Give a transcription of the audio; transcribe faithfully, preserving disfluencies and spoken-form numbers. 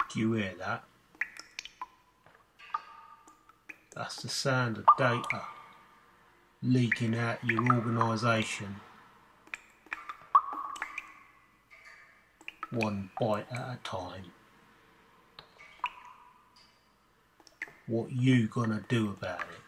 Do you hear that? That's the sound of data leaking out your organisation one byte at a time. What you gonna do about it?